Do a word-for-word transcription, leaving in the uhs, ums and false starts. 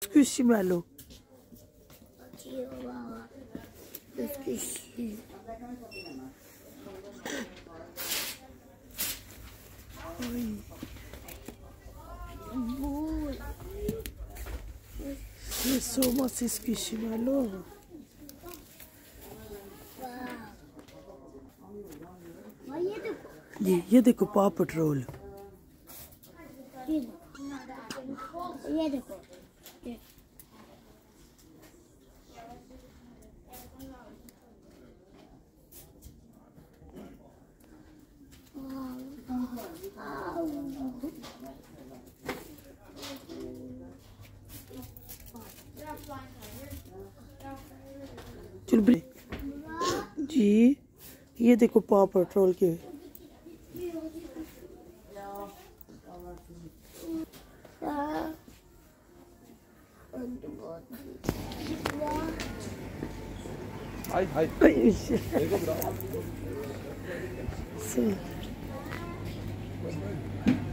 Squishymallow. There's so much Squishymallow. ये ये देखो पॉ पेट्रोल। ये देखो चल बे जी, ये देखो पॉ पेट्रोल के। Hi, hi. See.